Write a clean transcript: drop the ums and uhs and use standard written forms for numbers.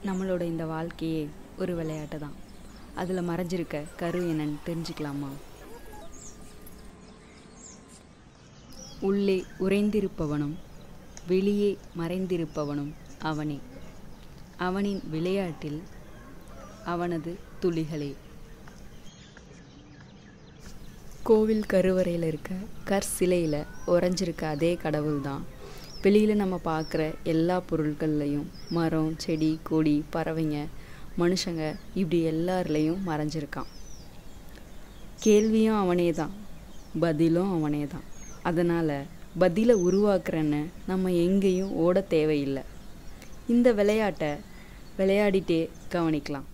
நம்மளோட இந்த வாழ்க்கையே ஒரு விளையாட்டு தான். அதில் மறைஞ்சிருக்க கரு என்னன்னு தெரிஞ்சுக்கலாமா? உள்ளே உறைந்திருப்பவனும் வெளியே மறைந்திருப்பவனும் அவனே. அவனின் விளையாட்டில் அவனது துளிகளே. கோவில் கருவறையில் இருக்க கற்சிலையில் உறைஞ்சிருக்க அதே கடவுள் தான் வெளியில் நம்ம பார்க்குற எல்லா பொருட்கள்லையும், மரம், செடி, கொடி, பறவைங்க, மனுஷங்க, இப்படி எல்லாருலேயும் மறைஞ்சிருக்கான். கேள்வியும் அவனே தான், பதிலும் அவனே தான். அதனால் பதிலை உருவாக்குறன்னு நம்ம எங்கேயும் ஓட தேவையில்லை. இந்த விளையாட்டை விளையாடிட்டே கவனிக்கலாம்.